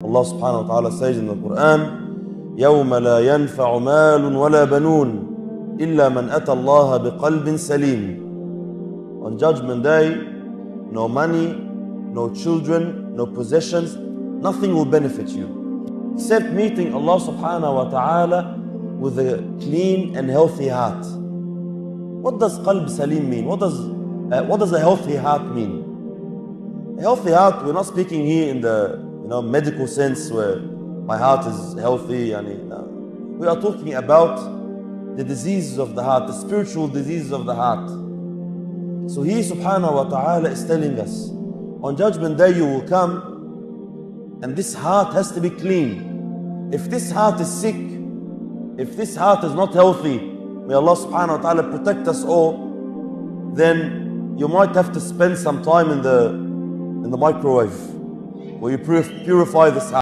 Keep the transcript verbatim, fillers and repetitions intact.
Allah subhanahu wa ta'ala says in the Quran, يَوْمَ لَا يَنْفَعُ مَالٌ وَلَا بَنُونَ إِلَّا مَنْ أَتَى اللَّهَ بِقَلْبٍ سَلِيمٍ. On Judgment Day, no money, no children, no possessions, nothing will benefit you except meeting Allah subhanahu wa ta'ala with a clean and healthy heart. What does qalb salim mean? What does, uh, what does a healthy heart mean? A healthy heart, we're not speaking here in the you know, medical sense where my heart is healthy. Yani, no. We are talking about the diseases of the heart, the spiritual diseases of the heart. So He subhanahu wa ta'ala is telling us, on Judgment Day you will come and this heart has to be clean. If this heart is sick, if this heart is not healthy, may Allah subhanahu wa ta'ala protect us all, then you might have to spend some time in the, in the microwave where you purify this heart.